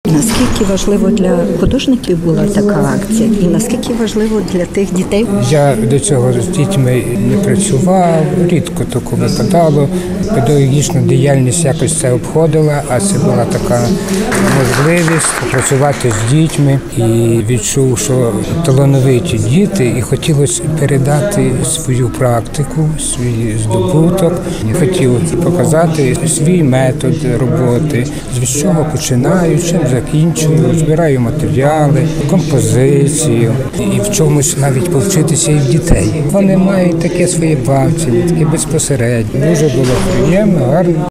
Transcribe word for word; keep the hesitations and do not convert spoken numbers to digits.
Наскільки важливо для художників була така акція і наскільки важливо для тих дітей? Я до цього з дітьми не працював, рідко таке випадало. Педагогічна діяльність якось це обходила, а це була така можливість працювати з дітьми. І відчув, що талановиті діти, і хотілося передати свою практику, свій здобуток. Хотів показати свій метод роботи, з чого починаю, чим закінчую, збираю матеріали, композицію і в чомусь навіть повчитися і в дітей. Вони мають таке своє бачення, таке безпосереднє. Дуже було приємно, гарно.